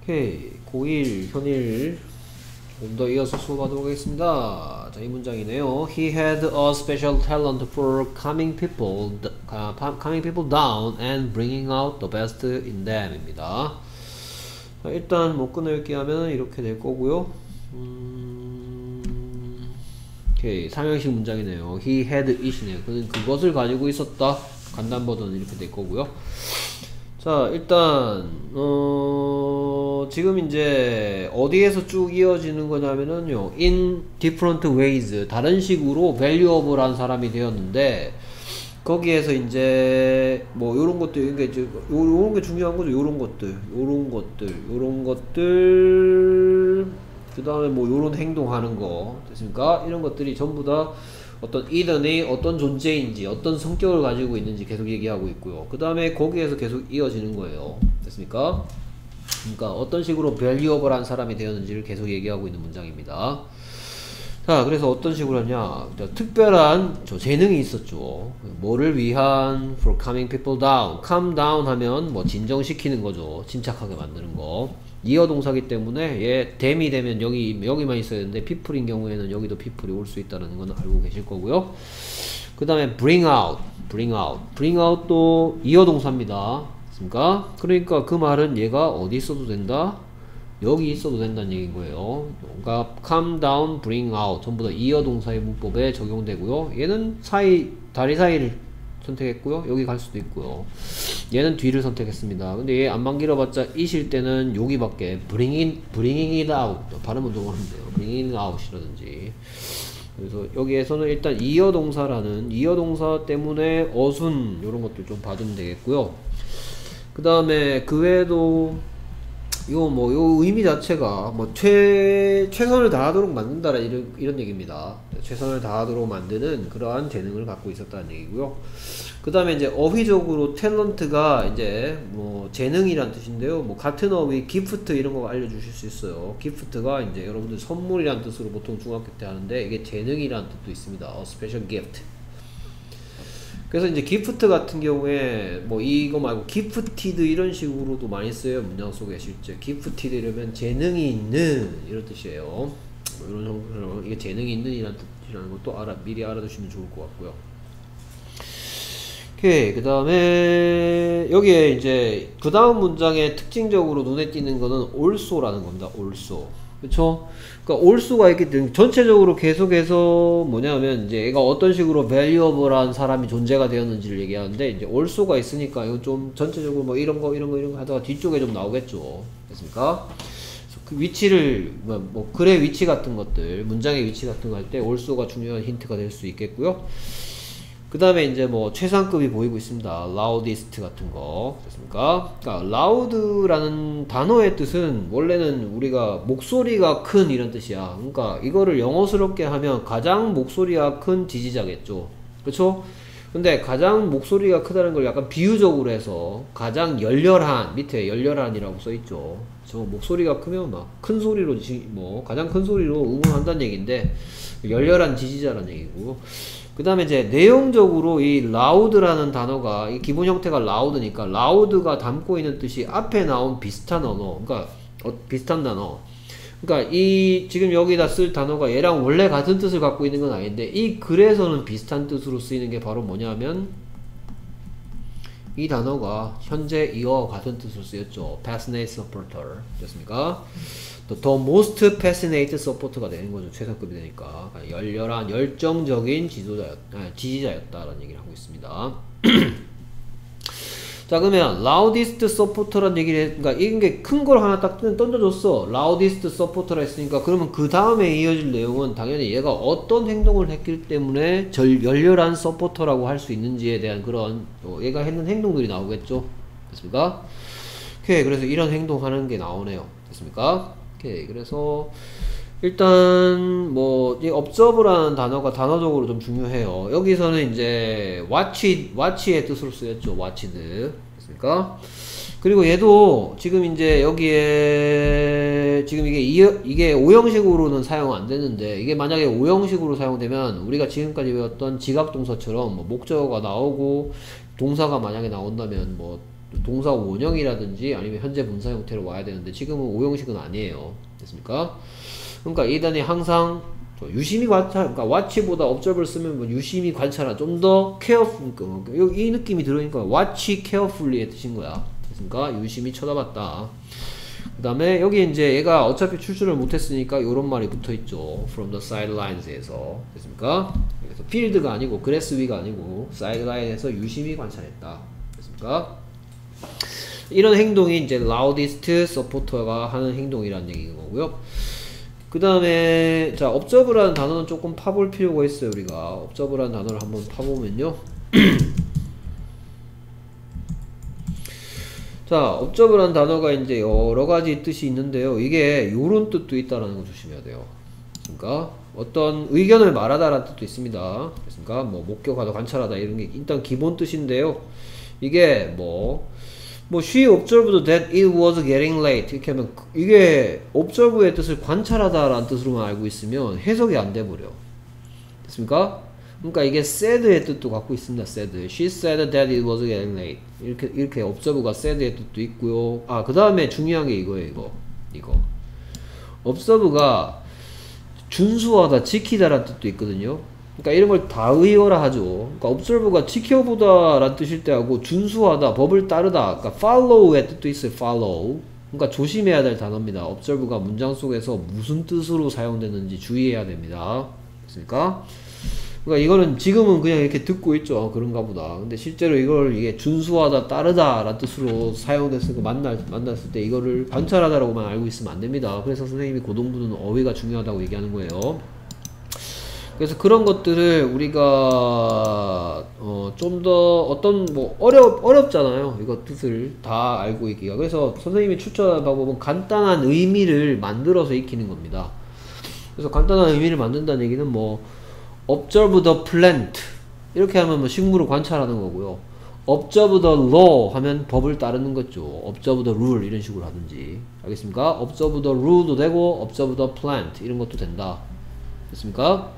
오케이. 고1 현일 좀 더 이어서 수업하도록 하겠습니다. 자, 이 문장이네요. He had a special talent for calming people down and bringing out the best in them 입니다. 자, 일단 뭐 끊어읽기 하면 이렇게 될 거고요. 오케이. 삼형식 문장이네요. He had it이네요. 그는 그것을 가지고 있었다. 간단 버전은 이렇게 될 거고요. 자, 일단 지금 이제 어디에서 쭉 이어지는 거냐면은요, in different ways, 다른 식으로 valuable한 사람이 되었는데, 거기에서 이제 뭐 요런 것들, 그러니까 요런 게 중요한 거죠. 요런 것들, 그 다음에 뭐 요런 행동하는 거 됐습니까? 이런 것들이 전부 다 어떤 이든이 어떤 존재인지 어떤 성격을 가지고 있는지 계속 얘기하고 있고요. 그 다음에 거기에서 계속 이어지는 거예요. 됐습니까? 그러니까 어떤 식으로 valuable한 사람이 되었는지를 계속 얘기하고 있는 문장입니다. 자, 그래서 어떤 식으로 하냐, 특별한 재능이 있었죠. 뭐를 위한? for calming people down. calm down 하면 뭐 진정시키는 거죠. 침착하게 만드는 거. 이어 동사기 때문에 얘 them이 되면 여기만 있어야 되는데 people인 경우에는 여기도 people이 올 수 있다는 건 알고 계실 거고요. 그 다음에 bring out도 이어 동사입니다. 맞습니까? 그러니까 그 말은 얘가 어디 있어도 된다? 여기 있어도 된다는 얘기인 거예요. 그러니까 calm down, bring out 전부 다 이어 동사의 문법에 적용되고요. 얘는 다리 사이를 선택했고요. 여기 갈 수도 있고요. 얘는 뒤를 선택했습니다. 근데 얘 안만 길어봤자 이실 때는 여기밖에 bringing it out 발음은 좀 어렵네요. bringing it out이라든지. 그래서 여기에서는 일단 이어 동사 때문에 어순 이런 것들 좀 봐주면 되겠고요. 그 다음에 그 외에도 요 의미 자체가 뭐 최선을 다하도록 만든다라 이런 얘기입니다. 최선을 다하도록 만드는 그러한 재능을 갖고 있었다는 얘기고요. 그 다음에 이제 어휘적으로 탤런트가 이제 뭐 재능이란 뜻인데요. 뭐 같은 어휘 기프트 이런 거 알려주실 수 있어요. 기프트가 이제 여러분들 선물이란 뜻으로 보통 중학교 때 하는데 이게 재능이란 뜻도 있습니다. A special gift. 그래서 이제 기프트 같은 경우에 뭐 이거 말고 기프티드 이런 식으로도 많이 써요. 문장 속에 실제 기프티드 이러면 재능이 있는 이런 뜻이에요. 뭐 이런 정도로 이게 재능이 있는 이란 뜻이라는 것도 미리 알아두시면 좋을 것 같고요. 오케이. 그 다음에 여기에 이제 그 다음 문장에 특징적으로 눈에 띄는 거는 also라는 겁니다. also. 그쵸? 그러니까 also가 있기 때문에 전체적으로 계속해서 뭐냐면 이제 얘가 어떤 식으로 valuable한 사람이 존재가 되었는지를 얘기하는데 이제 also가 있으니까 이건 좀 전체적으로 뭐 이런 거 하다가 뒤쪽에 좀 나오겠죠. 됐습니까? 그 위치를 뭐 글의 위치 같은 것들, 문장의 위치 같은 거 할 때 also가 중요한 힌트가 될 수 있겠고요. 그 다음에 이제 뭐 최상급이 보이고 있습니다. loudest 같은 거 됐습니까? 그러니까 loud라는 단어의 뜻은 원래는 우리가 목소리가 큰 이런 뜻이야. 그러니까 이거를 영어스럽게 하면 가장 목소리가 큰 지지자겠죠. 그쵸? 근데 가장 목소리가 크다는 걸 약간 비유적으로 해서 가장 열렬한, 밑에 열렬한이라고 써있죠. 저 목소리가 크면 막 큰 소리로 뭐 가장 큰 소리로 응원한다는 얘기인데 열렬한 지지자라는 얘기고. 그 다음에 이제 내용적으로 이 loud라는 단어가 이 기본 형태가 loud니까 loud가 담고 있는 뜻이 앞에 나온 비슷한 언어, 그러니까 비슷한 단어. 그러니까 이 지금 여기다 쓸 단어가 얘랑 원래 같은 뜻을 갖고 있는 건 아닌데 이 글에서는 비슷한 뜻으로 쓰이는 게 바로 뭐냐면 이 단어가 현재 이와 같은 뜻으로 쓰였죠. passionate supporter 됐습니까? The most passionate supporter가 되는 거죠. 최상급이 되니까 열렬한 열정적인 지지자였다라는 얘기를 하고 있습니다. 자, 그러면 loudest supporter라는 얘기를 그러니까 이게 큰 걸 하나 딱 던져줬어. loudest supporter라 했으니까 그러면 그 다음에 이어질 내용은 당연히 얘가 어떤 행동을 했기 때문에 열렬한 서포터라고 할 수 있는지에 대한 그런 얘가 했는 행동들이 나오겠죠. 됐습니까? 오케이. 그래서 이런 행동하는 게 나오네요. 됐습니까? 오케이. 그래서 일단 뭐 이 observe라는 단어가 단어적으로 좀 중요해요. 여기서는 이제 watch의 뜻으로 쓰였죠. watched. 됐습니까? 그리고 얘도 지금 이제 여기에 지금 이게 5형식으로는 사용 안 되는데 이게 만약에 5형식으로 사용되면 우리가 지금까지 배웠던 지각동사처럼 뭐 목적어가 나오고 동사가 만약에 나온다면 뭐 동사 원형이라든지 아니면 현재 분사 형태로 와야 되는데 지금은 오형식은 아니에요. 됐습니까? 그러니까 이 단이 항상 유심히 관찰, 그러니까 watch보다 observe를 쓰면 뭐 유심히 관찰한, 좀 더 careful, 이 느낌이 들으니까 watch carefully의 뜻인 거야. 됐습니까? 유심히 쳐다봤다. 그 다음에 여기 이제 얘가 어차피 출전을 못했으니까 요런 말이 붙어있죠. from the sidelines에서. 됐습니까? 그래서 field가 아니고 grass 위가 아니고 sideline에서 유심히 관찰했다. 됐습니까? 이런 행동이 이제 loudest supporter가 하는 행동이라는 얘기인 거고요. 그 다음에 자 observe라는 단어는 조금 파볼 필요가 있어요. 우리가 observe라는 단어를 한번 파보면요. 자, observe라는 단어가 이제 여러 가지 뜻이 있는데요. 이게 요런 뜻도 있다라는 거 조심해야 돼요. 그러니까 어떤 의견을 말하다라는 뜻도 있습니다. 그러니까 뭐 목격하다, 관찰하다 이런 게 일단 기본 뜻인데요. 이게 she observed that it was getting late 이렇게 하면 이게 observe의 뜻을 관찰하다라는 뜻으로만 알고 있으면 해석이 안 돼버려. 됐습니까? 그러니까 이게 said의 뜻도 갖고 있습니다. said. She said that it was getting late. 이렇게 observe가 said의 뜻도 있고요. 아, 그 다음에 중요한 게 이거예요. 이거. observe가 준수하다, 지키다라는 뜻도 있거든요. 그러니까 이런 걸 다 의어라 하죠. 그러니까 observe가 지켜보다 라는 뜻일 때하고 준수하다, 법을 따르다, 그러니까 follow의 뜻도 있어요. follow. 그러니까 조심해야 될 단어입니다. observe가 문장 속에서 무슨 뜻으로 사용되는지 주의해야 됩니다. 됐습니까? 그러니까 이거는 지금은 그냥 이렇게 듣고 있죠. 그런가 보다. 근데 실제로 이게 준수하다, 따르다 라는 뜻으로 사용됐으니까 만났을 때 이거를 관찰하다라고만 알고 있으면 안 됩니다. 그래서 선생님이 고동부는 어휘가 중요하다고 얘기하는 거예요. 그래서 그런 것들을 우리가 좀 더 어떤 어렵잖아요. 이거 뜻을 다 알고 있기가. 그래서 선생님이 추천하는 방법은 간단한 의미를 만들어서 익히는 겁니다. 그래서 간단한 의미를 만든다는 얘기는 observe the plant 이렇게 하면 식물을 관찰하는 거고요. observe the law 하면 법을 따르는 거죠. observe the rule 이런 식으로 하든지. 알겠습니까? observe the rule도 되고 observe the plant 이런 것도 된다. 됐습니까?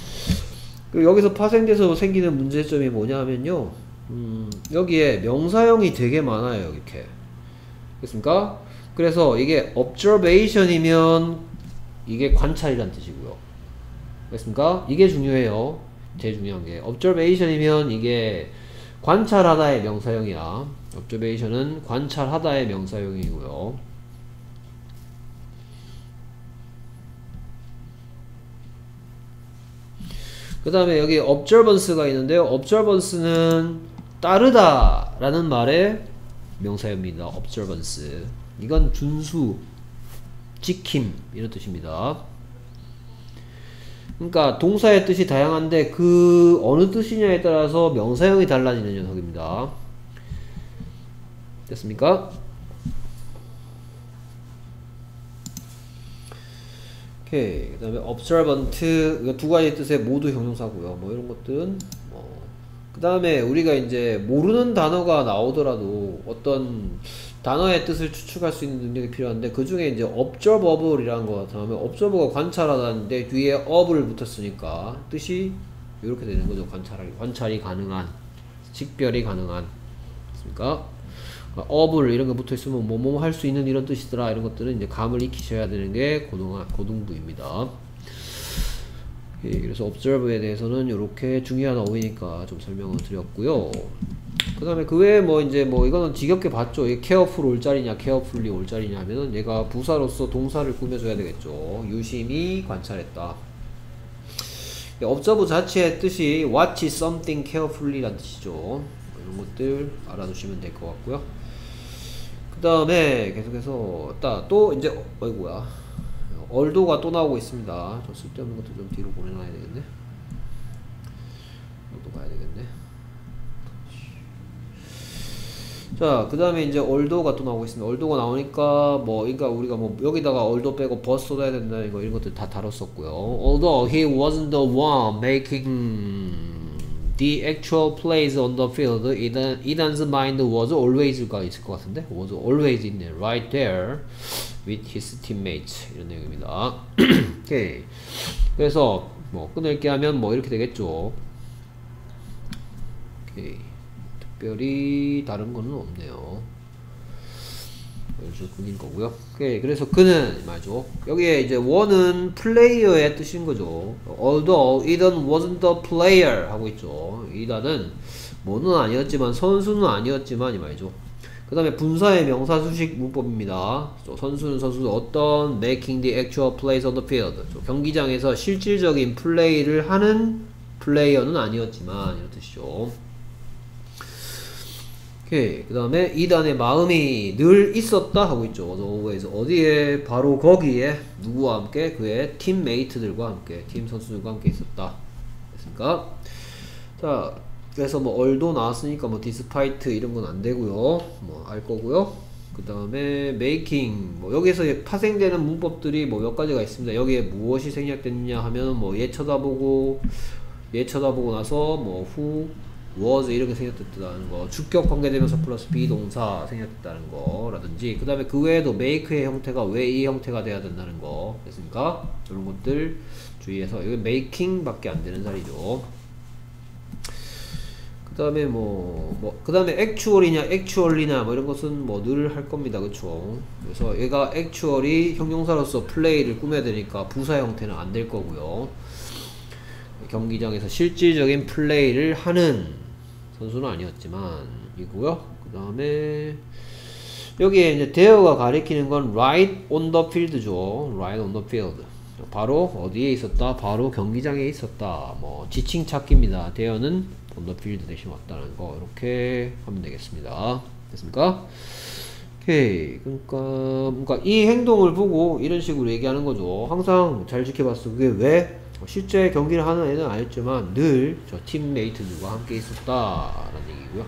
여기서 파생돼서 생기는 문제점이 뭐냐면요. 여기에 명사형이 되게 많아요. 이렇게. 됐습니까? 그래서 이게 observation이면 이게 관찰이란 뜻이고요. 됐습니까? 이게 중요해요. 제일 중요한 게 observation이면 이게 관찰하다의 명사형이야. observation은 관찰하다의 명사형이고요. 그 다음에 여기 observance가 있는데요. observance는 따르다 라는 말의 명사형입니다. observance. 이건 준수, 지킴 이런 뜻입니다. 그러니까 동사의 뜻이 다양한데 그 어느 뜻이냐에 따라서 명사형이 달라지는 녀석입니다. 됐습니까? 오케이. 그 다음에 observant 이거 두 가지 뜻의 모두 형용사고요. 이런 것들은 그 다음에 우리가 이제 모르는 단어가 나오더라도 어떤 단어의 뜻을 추측할 수 있는 능력이 필요한데 그 중에 이제 observable이라는 거 다음에 observer가 관찰하다는데 뒤에 ob를 붙었으니까 뜻이 이렇게 되는 거죠. 관찰이 가능한, 직별이 가능한. 됐습니까? ob을 이런 거 붙어 있으면 뭐뭐 할 수 있는 이런 뜻이더라. 이런 것들은 이제 감을 익히셔야 되는 게 고등부입니다. 예, 그래서 observe에 대해서는 이렇게 중요한 어휘니까 좀 설명을 드렸고요. 그 다음에 그 외에 이거는 지겹게 봤죠. 이게 careful 올 자리냐, carefully 올 자리냐 하면은 얘가 부사로서 동사를 꾸며줘야 되겠죠. 유심히 관찰했다. observe 자체의 뜻이 watch something carefully 라는 뜻이죠. 이런 것들 알아두시면 될 것 같고요. 그 다음에 계속해서 또 이제 얼도가 또 나오고 있습니다. 좀 쓸데없는 것도 좀 뒤로 보내놔야 되겠네. 얼도 가야 되겠네. 자, 그 다음에 이제 얼도가 또 나오고 있습니다. 얼도가 나오니까 그러니까 우리가 여기다가 얼도 빼고 버스 쏟아야 된다는 거 이런 것들 다 다뤘었고요. Although he wasn't the one making the actual plays on the field, Ethan's mind was always가 있을 것 같은데 was always 있네. Right there with his teammates 이런 내용입니다. 오케이. 그래서 끊을게 하면 이렇게 되겠죠. 오케이. 특별히 다른 거는 없네요. 그인 거고요. 오케이. 그래서 그는 말이죠. 여기에 이제 one은 플레이어의 뜻인 거죠. Although Ethan wasn't the player 하고 있죠. Ethan은 뭐는 아니었지만 선수는 아니었지만 이 말이죠. 그 다음에 분사의 명사 수식 문법입니다. 선수는 어떤 making the actual plays on the field. 경기장에서 실질적인 플레이를 하는 플레이어는 아니었지만 이런 뜻이죠. 오케이. 그 다음에 이단의 마음이 늘 있었다 하고 있죠. always. 어디에? 바로 거기에 누구와 함께? 그의 팀메이트들과 함께, 팀 선수들과 함께 있었다. 됐습니까? 자, 그래서 뭐 얼도 나왔으니까 뭐 despite 이런 건 안 되고요. 뭐 알 거고요. 그 다음에 making, 뭐 여기서 파생되는 문법들이 뭐 몇 가지가 있습니다. 여기에 무엇이 생략됐느냐 하면 뭐 얘 쳐다보고 나서 뭐 who was 이렇게 생략됐다는 거, 주격 관계대명사 플러스 비동사 생략됐다는 거라든지, 그 다음에 그 외에도 make의 형태가 왜 이 형태가 돼야 된다는 거 됐습니까? 이런 것들 주의해서. 여기 making 밖에 안 되는 자리죠. 그 다음에 그 다음에 actual이냐 actually냐 뭐 이런 것은 뭐 늘 할 겁니다. 그쵸? 그래서 얘가 actually 형용사로서 플레이를 꾸며야 되니까 부사 형태는 안 될 거고요. 경기장에서 실질적인 플레이를 하는 선수는 아니었지만 이고요. 그 다음에 여기에 이제 there가 가리키는 건 right on the field죠. right on the field. 바로 어디에 있었다? 바로 경기장에 있었다. 뭐 지칭 찾기입니다. there는 on the field 대신 왔다는 거 이렇게 하면 되겠습니다. 됐습니까? 오케이. 그러니까 이 행동을 보고 이런 식으로 얘기하는 거죠. 항상 잘 지켜봤어. 그게 왜? 실제 경기를 하는 애는 아니었지만 늘 저 팀메이트들과 함께 있었다라는 얘기고요.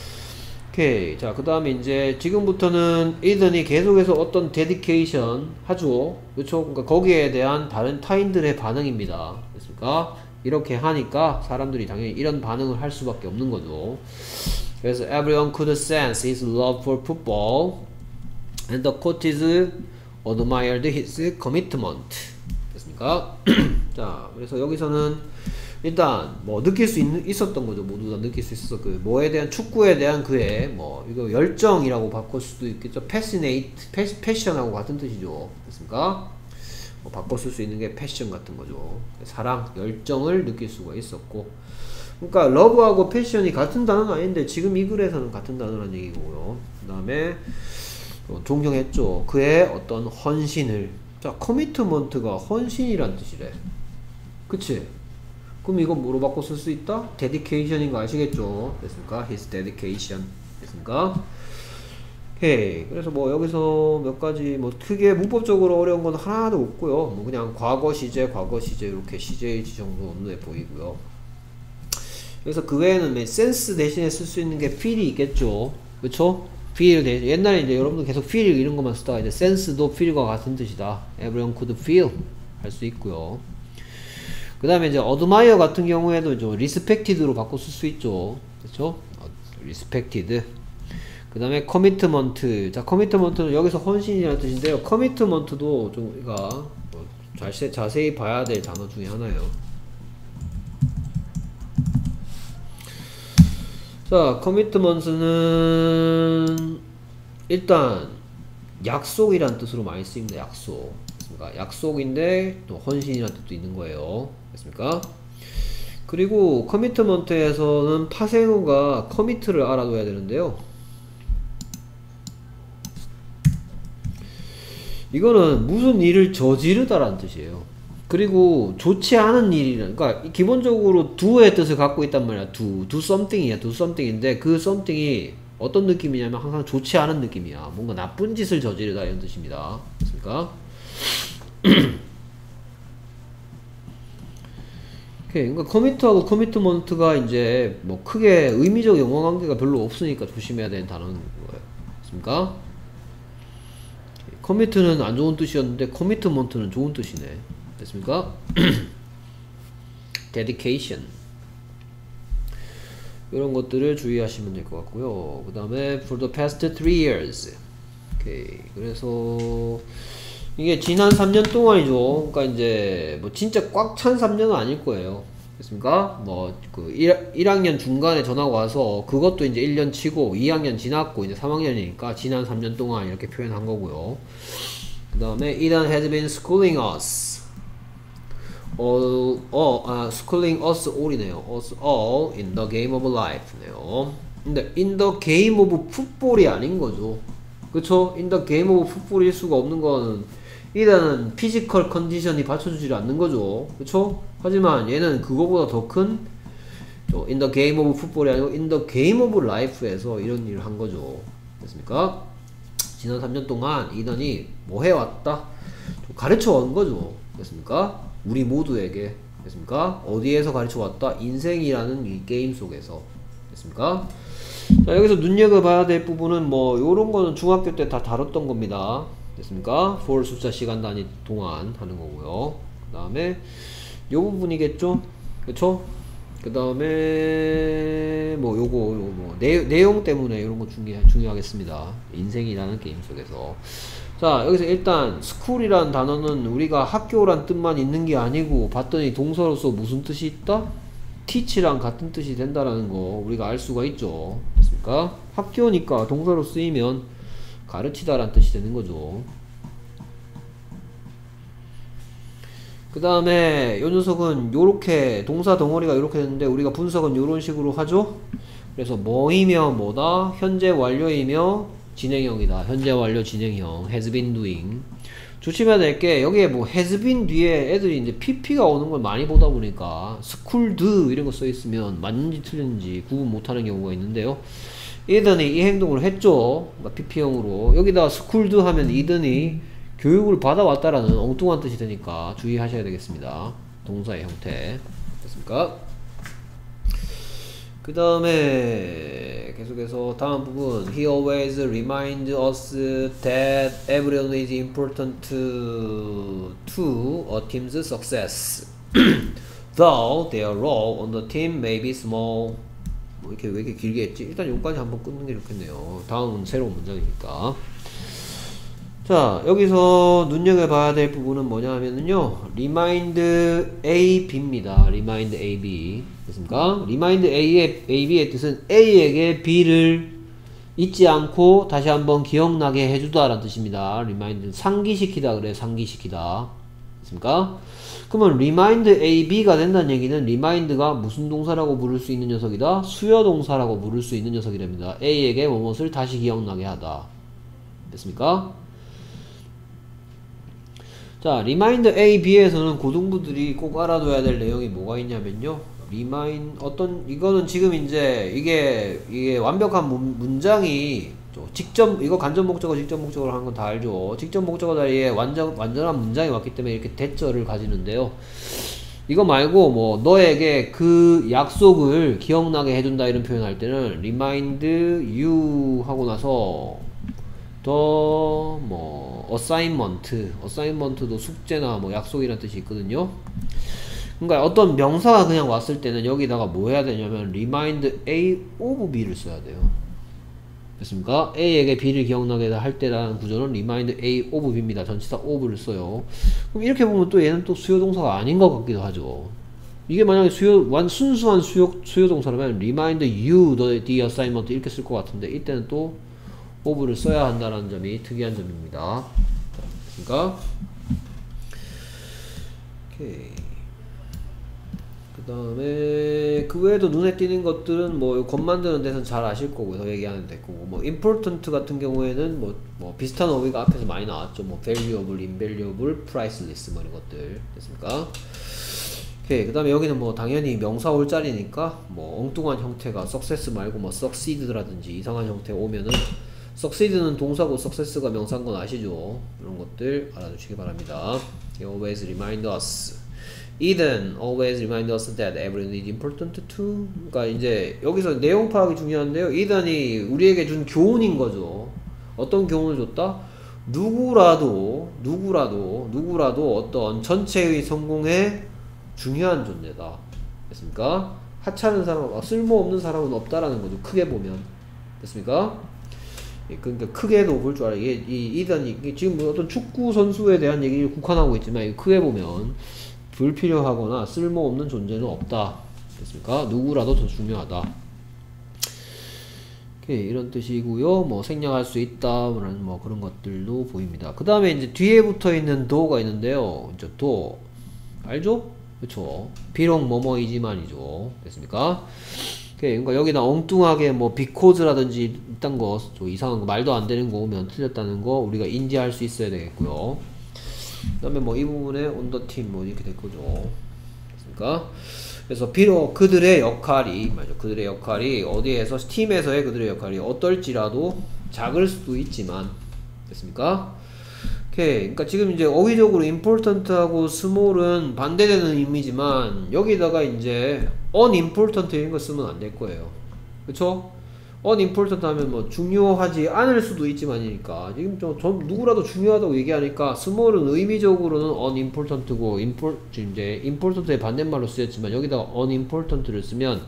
오케이. 자, 그 다음에 이제 지금부터는 이든이 계속해서 어떤 데디케이션 하죠. 그렇죠? 그러니까 거기에 대한 다른 타인들의 반응입니다. 됐습니까? 이렇게 하니까 사람들이 당연히 이런 반응을 할 수밖에 없는 거죠. 그래서 everyone could sense his love for football and the coaches admired his commitment. 됐습니까? 자, 그래서 여기서는 일단 뭐 느낄 수 있었던 거죠. 모두 다 느낄 수 있었어. 그 뭐에 대한, 축구에 대한 그의 뭐 이거 열정이라고 바꿀 수도 있겠죠. passionate, 패션하고 같은 뜻이죠. 됐습니까? 뭐 바꿔 쓸 수 있는 게 패션 같은 거죠. 사랑, 열정을 느낄 수가 있었고, 그러니까 러브하고 패션이 같은 단어는 아닌데 지금 이 글에서는 같은 단어라는 얘기고요. 그 다음에 존경했죠. 그의 어떤 헌신을. 자, 커미트먼트가 헌신이란 뜻이래. 그치? 그럼 이거 뭐로 바꿔 쓸 수 있다? 데디케이션인 거 아시겠죠? 됐습니까? his dedication. 됐습니까? 오케이. 그래서 뭐 여기서 몇 가지 뭐 크게 문법적으로 어려운 건 하나도 없고요. 뭐 그냥 과거 시제 이렇게 시제일지 정도 눈에 보이고요. 그래서 그 외에는 센스 대신에 쓸 수 있는 게 feel이 있겠죠. 그쵸? feel 대신, 옛날에 이제 여러분들 계속 feel 이런 것만 쓰다가 이제 sense도 feel과 같은 뜻이다. everyone could feel 할 수 있고요. 그 다음에 이제 admire 같은 경우에도 이제 respected로 바꿔 쓸 수 있죠. 그쵸? respected. 그 다음에 commitment. 자, commitment는 여기서 헌신이라는 뜻인데요. commitment도 좀 우리가 자세히 봐야 될 단어 중에 하나예요. 자, commitment는 일단 약속이란 뜻으로 많이 쓰입니다. 약속. 됐습니까? 약속인데 또 헌신이란 뜻도 있는 거예요. 됐습니까? 그리고 commitment에서는 파생어가 commit를 알아둬야 되는데요. 이거는 무슨 일을 저지르다라는 뜻이에요. 그리고 좋지 않은 일이란, 그러니까 기본적으로 do의 뜻을 갖고 있단 말이야. do something이야. do something인데 그 something이 어떤 느낌이냐면 항상 좋지 않은 느낌이야. 뭔가 나쁜 짓을 저지르다 이런 뜻입니다. 됐습니까? 오케이. 그러니까 commit하고 commitment가 이제 뭐 크게 의미적 영어 관계가 별로 없으니까 조심해야 되는 단어인 거예요. 됐습니까? commit는 안 좋은 뜻이었는데 commitment는 좋은 뜻이네. 됐습니까? dedication. 이런 것들을 주의하시면 될 것 같고요. 그 다음에 for the past 3 years. 오케이. 그래서 이게 지난 3년 동안이죠. 그러니까 이제 뭐 진짜 꽉 찬 3년은 아닐 거예요. 됐습니까? 뭐, 1학년 중간에 전화가 와서, 그것도 이제 1년 치고, 2학년 지났고, 이제 3학년이니까, 지난 3년 동안 이렇게 표현한 거고요. 그 다음에, Ethan has been schooling us. schooling us all이네요. us all in the game of life네요. 근데, in the game of football이 아닌 거죠. 그쵸? in the game of football일 수가 없는 거는, 일단은 피지컬 컨디션이 받쳐주지 않는 거죠. 그쵸? 하지만 얘는 그거보다 더 큰 in the game of football이 아니고 in the game of life에서 이런 일을 한 거죠. 됐습니까? 지난 3년 동안 이던이 뭐 해왔다? 가르쳐 온 거죠. 됐습니까? 우리 모두에게. 됐습니까? 어디에서 가르쳐 왔다? 인생이라는 이 게임 속에서. 됐습니까? 자, 여기서 눈여겨봐야 될 부분은 뭐 요런 거는 중학교 때 다 다뤘던 겁니다. 됐습니까? for 숫자 시간 단위 동안 하는 거고요. 그 다음에 요 부분이겠죠? 그쵸? 그 다음에 뭐 요거 뭐 내용 때문에 이런 거 중요하겠습니다. 인생이라는 게임 속에서. 자, 여기서 일단 school이란 단어는 우리가 학교란 뜻만 있는 게 아니고 봤더니 동사로서 무슨 뜻이 있다? teach랑 같은 뜻이 된다라는 거 우리가 알 수가 있죠. 됐습니까? 학교니까 동사로 쓰이면 가르치다라는 뜻이 되는 거죠. 그 다음에 요 녀석은 요렇게 동사 덩어리가 요렇게 되는데 우리가 분석은 요런 식으로 하죠. 그래서 뭐이며 뭐다? 현재 완료이며 진행형이다. 현재 완료 진행형 has been doing. 조심해야 될 게 여기에 뭐 has been 뒤에 애들이 이제 pp가 오는 걸 많이 보다 보니까 schooled 이런 거 써 있으면 맞는지 틀렸는지 구분 못하는 경우가 있는데요. 이든이 이 행동을 했죠. 그러니까 pp형으로. 여기다가 schooled 하면 이든이 교육을 받아왔다라는 엉뚱한 뜻이 되니까 주의하셔야 되겠습니다. 동사의 형태. 됐습니까? 그 다음에 계속해서 다음 부분 He always reminds us that everyone is important to a team's success though their role on the team may be small. 뭐 이렇게 왜 이렇게 길게 했지? 일단 여기까지 한번 끊는 게 좋겠네요. 다음은 새로운 문장이니까. 자, 여기서 눈여겨봐야 될 부분은 뭐냐 하면은요, remind A, B입니다. remind A, B. 됐습니까? remind A, B의 뜻은 A에게 B를 잊지 않고 다시 한번 기억나게 해주다 라는 뜻입니다. remind, 상기시키다 그래, 상기시키다. 됐습니까? 그러면 remind A, B가 된다는 얘기는 remind가 무슨 동사라고 부를 수 있는 녀석이다? 수요동사라고 부를 수 있는 녀석이랍니다. A에게 무엇을 다시 기억나게 하다. 됐습니까? 자, remind A, B에서는 고등부들이 꼭 알아둬야 될 내용이 뭐가 있냐면요. remind, 이거는 지금 이제, 이게 완벽한 문장이, 직접, 이거 간접 목적어, 직접 목적어를 하는 건 다 알죠. 직접 목적어 자리에 완전한 문장이 왔기 때문에 이렇게 대절을 가지는데요. 이거 말고, 뭐, 너에게 그 약속을 기억나게 해준다 이런 표현할 때는, remind you 하고 나서, assignment도 숙제나 뭐 약속이라는 뜻이 있거든요. 그러니까 어떤 명사가 그냥 왔을 때는 여기다가 뭐 해야 되냐면 remind A of B를 써야 돼요. 됐습니까? A에게 B를 기억나게 할 때라는 구조는 remind A of B입니다. 전치사 of를 써요. 그럼 이렇게 보면 또 얘는 또 수요동사가 아닌 것 같기도 하죠. 이게 만약에 순수한 수요동사라면 remind you the assignment 이렇게 쓸 것 같은데 이때는 또 of를 써야 한다는 점이 특이한 점입니다. 됐습니까? 오케이. 그 다음에 그 외에도 눈에 띄는 것들은 뭐 겉 만드는 데서는 잘 아실 거고 더 얘기하는 데 거고 뭐 important 같은 경우에는 뭐 비슷한 어휘가 앞에서 많이 나왔죠. 뭐 valuable, invaluable, priceless 뭐 이런 것들 됐습니까? 오케이. 그 다음에 여기는 뭐 당연히 명사 올 자리니까 뭐 엉뚱한 형태가 success 말고 뭐 succeed라든지 이상한 형태 오면은 succeed는 동사고 success가 명사인 건 아시죠? 이런 것들 알아두시기 바랍니다. Always remind us. Eden always remind us that everyone is important to. 그러니까 이제 여기서 내용 파악이 중요한데요. Eden이 우리에게 준 교훈인 거죠. 어떤 교훈을 줬다? 누구라도 어떤 전체의 성공에 중요한 존재다. 됐습니까? 하찮은 사람, 쓸모없는 사람은 없다라는 거죠. 크게 보면. 됐습니까? 그러니까 크게도 볼 줄 알아요. 이단이 지금 어떤 축구 선수에 대한 얘기를 국한하고 있지만 크게 보면 불필요하거나 쓸모없는 존재는 없다. 됐습니까? 누구라도 더 중요하다. 오케이, 이런 뜻이고요. 뭐 생략할 수 있다 뭐 그런 것들도 보입니다. 그 다음에 이제 뒤에 붙어 있는 do가 있는데요. 이제 do 알죠? 그쵸? 비록 뭐뭐이지만이죠. 됐습니까? 오케이, 그러니까 여기다 엉뚱하게 뭐 because라든지 이딴 거 이상한 거 말도 안 되는 거 오면 틀렸다는 거 우리가 인지할 수 있어야 되겠고요. 그 다음에 뭐 이 부분에 on the team 뭐 이렇게 될 거죠. 됐습니까? 그래서 비록 그들의 역할이 그들의 역할이 어디에서 팀에서의 그들의 역할이 어떨지라도 작을 수도 있지만 됐습니까? 오케이. 그러니까 지금 이제 어휘적으로 important하고 small은 반대되는 의미지만 여기다가 이제 unimportant 이런 거 쓰면 안 될 거예요. 그쵸? unimportant 하면 뭐 중요하지 않을 수도 있지만이니까 지금 전 누구라도 중요하다고 얘기하니까 small은 의미적으로는 unimportant고 이제 important의 반대말로 쓰였지만 여기다가 unimportant를 쓰면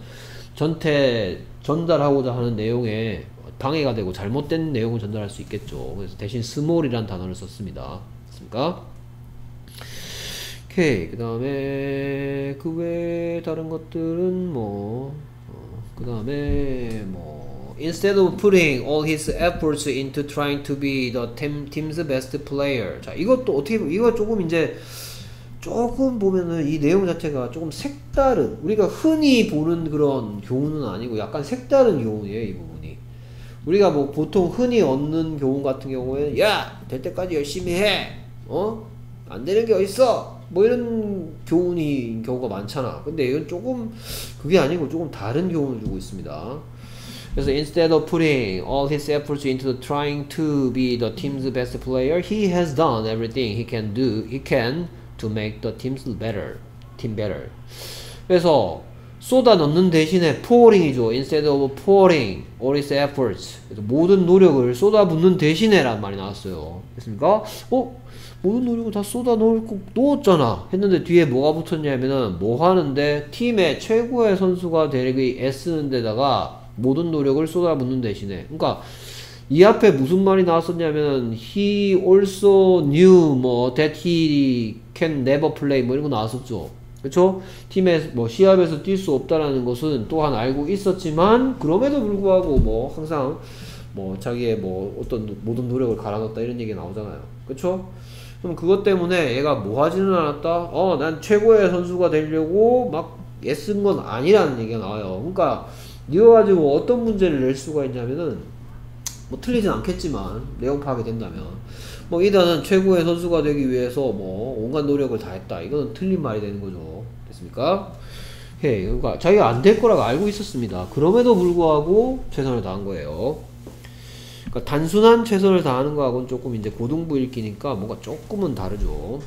전달하고자 하는 내용에 방해가 되고 잘못된 내용을 전달할 수 있겠죠. 그래서 대신 small이라는 단어를 썼습니다. 됐습니까? 오케이. 그 다음에 그 외에 다른 것들은 뭐 그 다음에 뭐 instead of putting all his efforts into trying to be the team's best player. 자, 이것도 어떻게 이거 조금 이제 조금 보면은 이 내용 자체가 조금 색다른 우리가 흔히 보는 그런 교훈은 아니고 약간 색다른 교훈이에요. 이 부분이 우리가 뭐 보통 흔히 얻는 교훈 같은 경우에는 야! 될 때까지 열심히 해! 안 되는 게 어딨어! 뭐 이런 교훈이 경우가 많잖아. 근데 이건 조금 그게 아니고 조금 다른 교훈을 주고 있습니다. 그래서 instead of putting all his efforts into trying to be the team's best player, he has done everything he can to make the team better. 그래서 쏟아 넣는 대신에 pouring이죠. instead of pouring all his efforts. 그래서 모든 노력을 쏟아붓는 대신에 라는 말이 나왔어요. 됐습니까? 모든 노력을 다 쏟아 놓았잖아 했는데 뒤에 뭐가 붙었냐면은 뭐 하는데 팀의 최고의 선수가 되기 애쓰는 데다가 모든 노력을 쏟아붓는 대신에 그러니까 이 앞에 무슨 말이 나왔었냐면 he also knew 뭐 that he can never play 뭐 이런 거 나왔었죠. 그쵸? 팀에 뭐 시합에서 뛸 수 없다라는 것은 또한 알고 있었지만 그럼에도 불구하고 뭐 항상 뭐 자기의 뭐 어떤 모든 노력을 갈아넣었다 이런 얘기가 나오잖아요. 그쵸? 그럼 그것 때문에 얘가 뭐 하지는 않았다? 난 최고의 선수가 되려고 막 애쓴 건 아니라는 얘기가 나와요. 그러니까 이거 가지고 어떤 문제를 낼 수가 있냐면은 뭐 틀리진 않겠지만 내용 파악이 된다면 뭐 이단은 최고의 선수가 되기 위해서 뭐 온갖 노력을 다 했다. 이거는 틀린 말이 되는 거죠. 됐습니까? 그러니까 자기가 안 될 거라고 알고 있었습니다. 그럼에도 불구하고 최선을 다한 거예요. 그러니까 단순한 최선을 다하는 거하고는 조금 이제 고등부 읽기니까 뭔가 조금은 다르죠.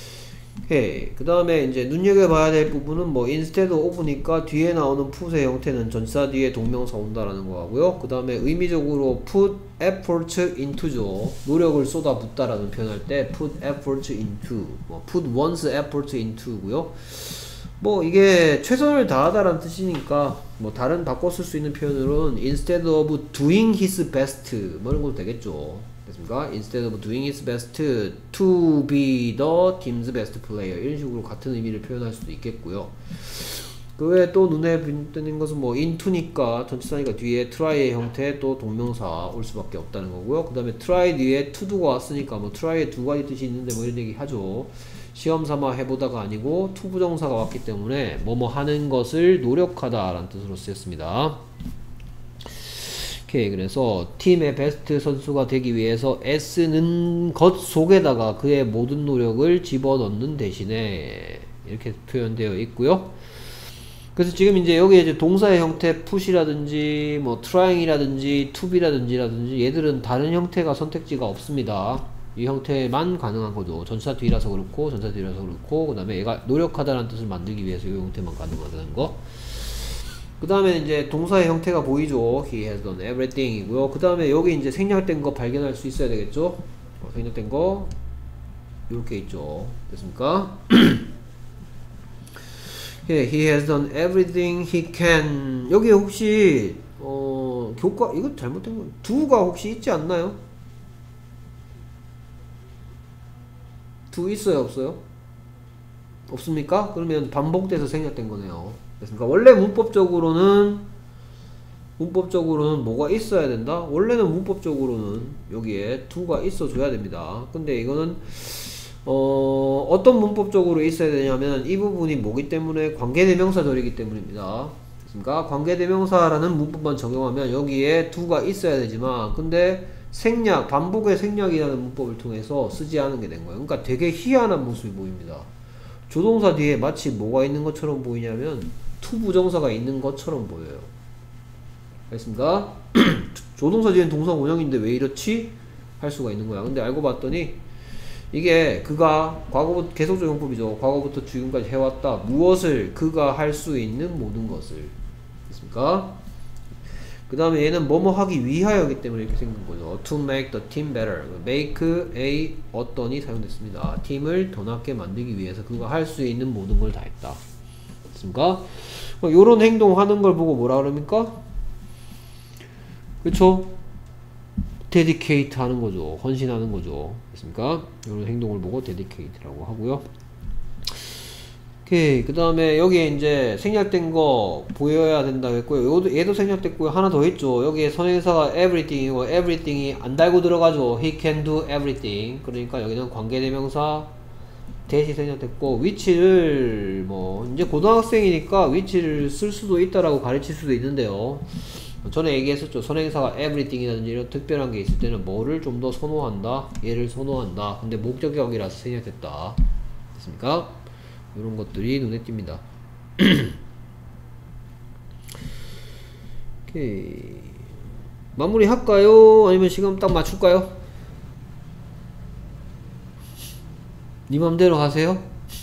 그 다음에 이제 눈여겨봐야 될 부분은 뭐 instead of니까 뒤에 나오는 put의 형태는 전치사 뒤에 동명사 온다라는 거고요. 그 다음에 의미적으로 put effort into죠. 노력을 쏟아붓다라는 표현할 때 put effort into, 뭐 put one's effort into고요. 뭐 이게 최선을 다하다라는 뜻이니까 뭐 다른 바꿔 쓸 수 있는 표현으로는 instead of doing his best 뭐 이런 것도 되겠죠. 됐습니까? instead of doing his best to be the team's best player 이런 식으로 같은 의미를 표현할 수도 있겠고요. 그 외에 또 눈에 띄는 것은 뭐 into니까 전치사니까 뒤에 try의 형태 또 동명사 올 수밖에 없다는 거고요. 그 다음에 try 뒤에 to do가 왔으니까 뭐 try에 두 가지 뜻이 있는데 뭐 이런 얘기 하죠. 시험 삼아 해보다가 아니고 to 부정사가 왔기 때문에 뭐뭐 하는 것을 노력하다 라는 뜻으로 쓰였습니다. 오케이. 그래서 팀의 베스트 선수가 되기 위해서 애쓰는 것 속에다가 그의 모든 노력을 집어넣는 대신에 이렇게 표현되어 있고요. 그래서 지금 이제 여기 이제 동사의 형태 put이라든지 뭐 trying이라든지 to be라든지 얘들은 다른 형태가 선택지가 없습니다. 이 형태만 가능한 거죠. 전치사 뒤라서 그렇고 전치사 뒤라서 그렇고 그 다음에 얘가 노력하다라는 뜻을 만들기 위해서 이 형태만 가능하다는 거. 그 다음에 이제 동사의 형태가 보이죠. He has done everything 이고요. 그 다음에 여기 이제 생략된 거 발견할 수 있어야 되겠죠. 생략된 거 이렇게 있죠. 됐습니까? He has done everything he can. 여기 혹시 교과 이거 잘못된 거 do가 혹시 있지 않나요? do 있어요 없어요? 없습니까? 그러면 반복돼서 생략된 거네요. 그러니까 원래 문법적으로는 뭐가 있어야 된다? 원래는 문법적으로는 여기에 to가 있어 줘야 됩니다. 근데 이거는 어떤 문법적으로 있어야 되냐면 이 부분이 뭐기 때문에 관계대명사절이기 때문입니다. 그러니까 관계대명사라는 문법만 적용하면 여기에 to가 있어야 되지만 근데 반복의 생략이라는 문법을 통해서 쓰지 않은 게 된 거예요. 그러니까 되게 희한한 모습이 보입니다. 조동사 뒤에 마치 뭐가 있는 것처럼 보이냐면 to 부정사가 있는 것처럼 보여요. 알겠습니까? 조동사 뒤엔 동사 원형인데 왜 이렇지? 할 수가 있는 거야. 근데 알고 봤더니 이게 그가 과거부터 계속적 용법이죠. 과거부터 지금까지 해왔다. 무엇을 그가 할 수 있는 모든 것을. 됐습니까? 그 다음에 얘는 뭐뭐 하기 위하여기 때문에 이렇게 생긴 거죠. To make the team better. make a 어떤이 사용됐습니다. 팀을 더 낫게 만들기 위해서 그가 할 수 있는 모든 걸 다 했다. 됐습니까? 요런 행동하는 걸 보고 뭐라 그럽니까? 그쵸? dedicate 하는 거죠. 헌신하는 거죠. 됐습니까? 이런 행동을 보고 dedicate라고 하고요. 오케이. 그 다음에 여기에 이제 생략된 거 보여야 된다고 했고요. 얘도 생략됐고요. 하나 더 있죠. 여기에 선행사가 everything이고 everything이 안 달고 들어가죠. He can do everything. 그러니까 여기는 관계대명사 대시 생략됐고 which를 뭐 이제 고등학생이니까 which를 쓸 수도 있다라고 가르칠 수도 있는데요. 전에 얘기했었죠. 선행사가 everything이라든지 이런 특별한 게 있을 때는 뭐를 좀 더 선호한다? 얘를 선호한다. 근데 목적격이라서 생략됐다. 됐습니까? 이런 것들이 눈에 띕니다. 오케이. 마무리 할까요? 아니면 시간 딱 맞출까요? 니 맘대로 하세요.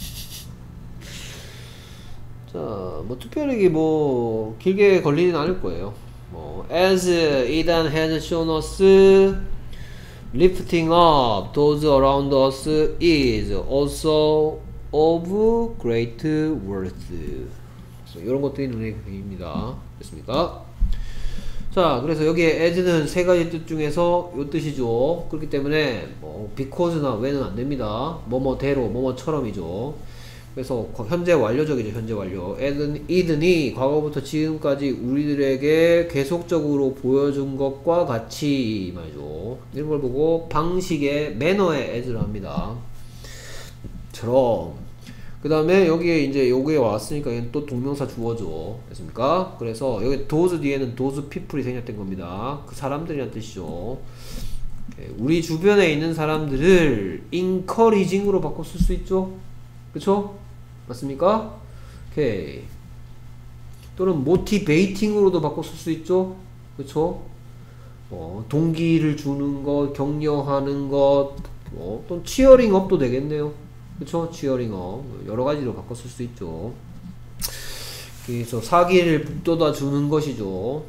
자, 뭐 특별히 뭐 길게 걸리진 않을 거예요. As Eden has shown us, lifting up those around us is also of great worth. 이런 것들이 눈에 보입니다. 됐습니까? 자, 그래서 여기에 as는 세 가지 뜻 중에서 요 뜻이죠. 그렇기 때문에 because나 when은 안 됩니다. 뭐뭐대로, 뭐뭐처럼이죠. 그래서 현재 완료적이죠. 현재 완료. eden이 과거부터 지금까지 우리들에게 계속적으로 보여준 것과 같이 말이죠. 이런 걸 보고 방식의 manner의 as를 합니다. 처럼. 그 다음에 여기에 이제 요게 왔으니까 얘는 또 동명사 주어죠. 됐습니까? 그래서 여기 those 뒤에는 those people이 생략된 겁니다. 그 사람들이란 뜻이죠. 우리 주변에 있는 사람들을 encouraging으로 바꿔 쓸 수 있죠. 그쵸? 맞습니까? 오케이. 또는 motivating으로도 바꿔 쓸 수 있죠. 그쵸? 동기를 주는 것, 격려하는 것, 또 cheering up도 되겠네요. 그쵸? cheering up. 여러 가지로 바꿔 쓸 수 있죠. 그래서 사기를 북돋아 주는 것이죠.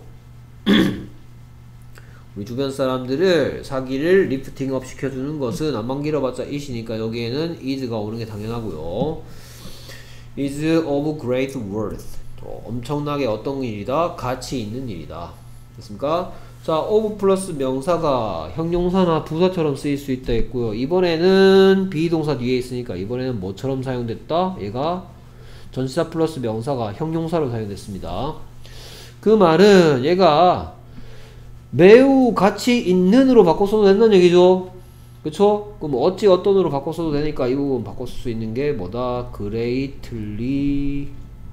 우리 주변 사람들을 사기를 리프팅 업 시켜주는 것은 안만 길어봤자 it이니까 여기에는 is가 오는 게 당연하고요. is of great worth. 엄청나게 어떤 일이다? 가치 있는 일이다. 됐습니까? 자, of 플러스 명사가 형용사나 부사처럼 쓰일 수 있다 했고요. 이번에는 비동사 뒤에 있으니까 이번에는 뭐처럼 사용됐다? 얘가 전치사 플러스 명사가 형용사로 사용됐습니다. 그 말은 얘가 매우 가치 있는으로 바꿔 써도 된다는 얘기죠. 그쵸? 그럼 어찌 어떤으로 바꿔 써도 되니까 이 부분 바꿔 쓸 수 있는 게 뭐다? greatly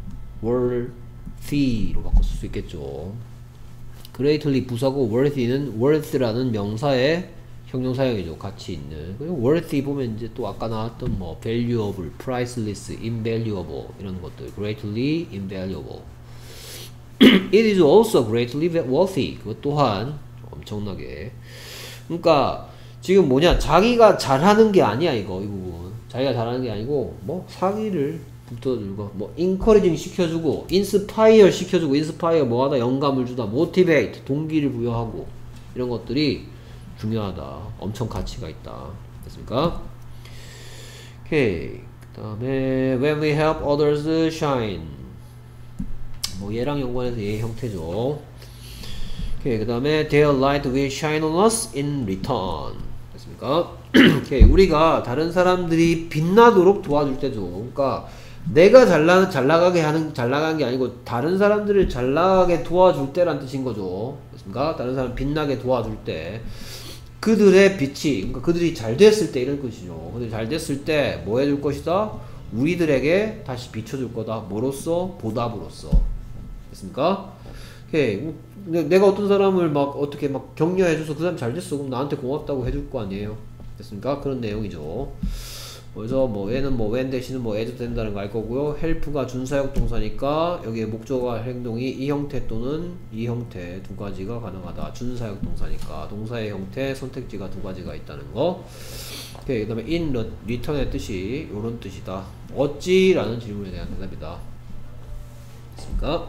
worthy로 바꿔 쓸 수 있겠죠. greatly 부사고 worthy는 worth라는 명사의 형용사형이죠. 가치 있는. 그리고 worthy 보면 이제 또 아까 나왔던 뭐 valuable, priceless, invaluable 이런 것들. greatly invaluable. It is also greatly worthy. 그것 또한 엄청나게. 그러니까 지금 뭐냐? 자기가 잘하는 게 아니야 이거 이 부분. 자기가 잘하는 게 아니고 뭐 사기를 북돋아주고 뭐 encouraging 시켜주고 inspire 시켜주고 inspire 뭐하다 영감을 주다 motivate 동기를 부여하고 이런 것들이 중요하다. 엄청 가치가 있다. 됐습니까? 오케이. 그 다음에 when we help others shine. 뭐 얘랑 연관해서 얘의 형태죠. 오케이. 그 다음에 their light will shine on us in return. 됐습니까? 오케이. 우리가 다른 사람들이 빛나도록 도와줄 때죠. 그러니까 내가 잘 나간 게 아니고 다른 사람들을 잘 나가게 도와줄 때란 뜻인 거죠. 그렇습니까? 다른 사람 빛나게 도와줄 때 그들의 빛이, 그러니까 그들이 잘 됐을 때 이런 뜻이죠. 그들이 잘 됐을 때 뭐 해줄 것이다? 우리들에게 다시 비춰줄 거다. 뭐로써? 보답으로써. 됐습니까? 오케이. 내가 어떤 사람을 막 어떻게 막 격려해줘서 그 사람 잘 됐어. 그럼 나한테 고맙다고 해줄 거 아니에요. 됐습니까? 그런 내용이죠. 그래서 뭐 얘는 뭐 when 대신은 뭐 as 된다는 거 알 거고요. help가 준사역 동사니까 여기에 목적어와 행동이 이 형태 또는 이 형태 두 가지가 가능하다. 준사역 동사니까 동사의 형태, 선택지가 두 가지가 있다는 거. 오케이. 그 다음에 in return의 뜻이 요런 뜻이다. 어찌? 라는 질문에 대한 대답이다. 됐습니까?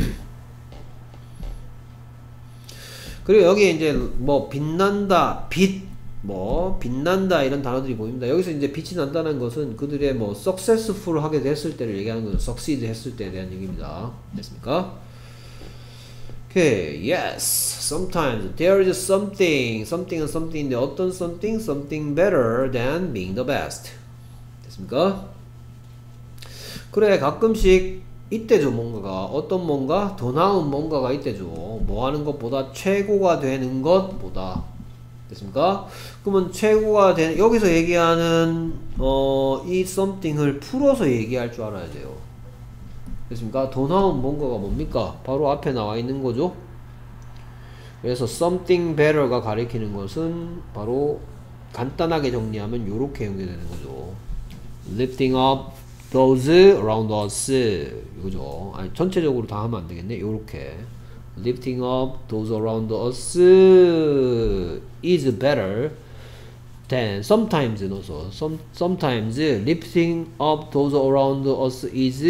그리고 여기 이제 뭐 빛난다, 빛난다 이런 단어들이 보입니다. 여기서 이제 빛이 난다는 것은 그들의 뭐 successful 하게 됐을 때를 얘기하는 거죠. succeed 했을 때에 대한 얘기입니다. 됐습니까? Okay, yes. Sometimes there is something은 something인데 어떤 something better than being the best. 됐습니까? 그래, 가끔씩 이때죠. 뭔가가 어떤 뭔가 더 나은 뭔가가 이때죠. 뭐 하는 것보다 최고가 되는 것보다. 됐습니까? 그러면 최고가 되는 여기서 얘기하는 이 something을 풀어서 얘기할 줄 알아야 돼요. 됐습니까? 더 나은 뭔가가 뭡니까? 바로 앞에 나와 있는 거죠. 그래서 something better가 가리키는 것은 바로 간단하게 정리하면 요렇게 연결되는 거죠. lifting up those around us 이거죠. 아니 전체적으로 다 하면 안 되겠네. 요렇게 lifting up those around us is better than sometimes 넣어서 sometimes lifting up those around us is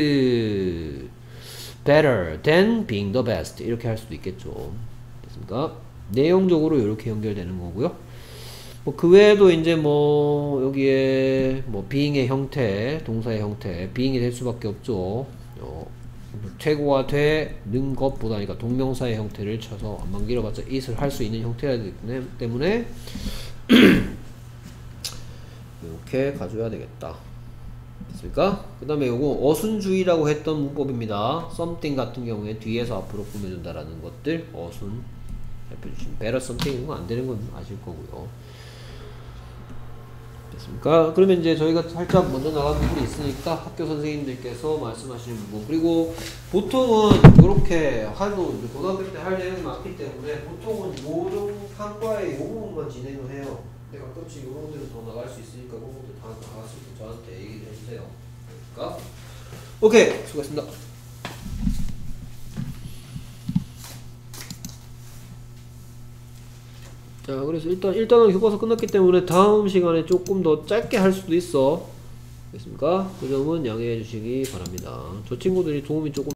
better than being the best 이렇게 할 수도 있겠죠. 됐습니까? 내용적으로 이렇게 연결되는 거고요. 뭐 그 외에도 이제 뭐 여기에 뭐 being의 형태, 동사의 형태, being이 될 수밖에 없죠. 최고가 되는 것보다, 그러니까 동명사의 형태를 쳐서 안만 길어봤자 it을 할 수 있는 형태이기 때문에 이렇게 가져야 되겠다. 됐습니까? 그 다음에 요거 어순주의라고 했던 문법입니다. something 같은 경우에 뒤에서 앞으로 꾸며준다라는 것들 어순 해주시면 better something 이런 거 안 되는 건 아실 거고요. 됐습니까? 그러면 이제 저희가 살짝 먼저 나간 부분이 있으니까 학교 선생님들께서 말씀하시는 부분, 그리고 보통은 이렇게 하도 고등학교 때 할 내용이 많기 때문에 보통은 요정 한과에 요 부분만 진행을 해요. 근데 가끔씩 요런 데로 더 나갈 수 있으니까 그 부분들 다 나갔을 때 저한테 얘기를 해주세요. 그러니까 오케이, 수고했습니다. 자, 그래서 일단은 교과서 끝났기 때문에 다음 시간에 조금 더 짧게 할 수도 있어. 됐습니까? 그 점은 양해해 주시기 바랍니다. 저 친구들이 도움이 조금